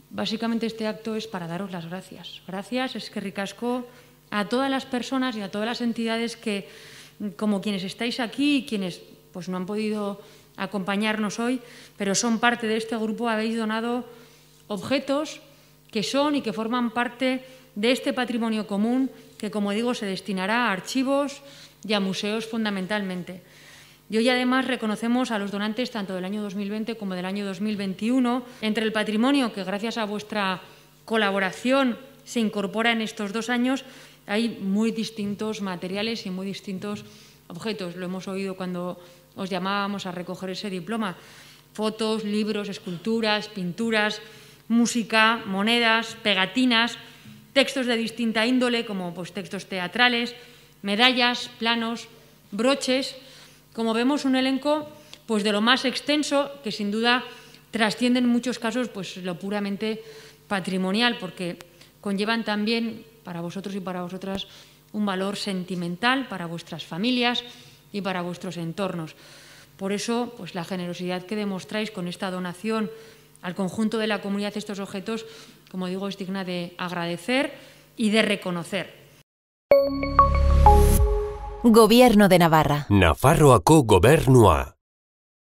Básicamente este acto es para daros las gracias. Gracias, eskerrik asko, a todas las personas y a todas las entidades que, como quienes estáis aquí y quienes pues, no han podido acompañarnos hoy, pero son parte de este grupo, habéis donado objetos que son y que forman parte de este patrimonio común que, como digo, se destinará a archivos y a museos fundamentalmente. Y hoy, además, reconocemos a los donantes tanto del año 2020 como del año 2021. Entre el patrimonio que, gracias a vuestra colaboración, se incorpora en estos 2 años, hay muy distintos materiales y muy distintos objetos. Lo hemos oído cuando os llamábamos a recoger ese diploma. Fotos, libros, esculturas, pinturas, música, monedas, pegatinas, textos de distinta índole, como pues, textos teatrales, medallas, planos, broches. Como vemos, un elenco pues, de lo más extenso, que sin duda trasciende en muchos casos pues, lo puramente patrimonial, porque conllevan también para vosotros y para vosotras un valor sentimental para vuestras familias y para vuestros entornos. Por eso, pues, la generosidad que demostráis con esta donación al conjunto de la comunidad de estos objetos, como digo, es digna de agradecer y de reconocer. Gobierno de Navarra. Nafarroako gobernua.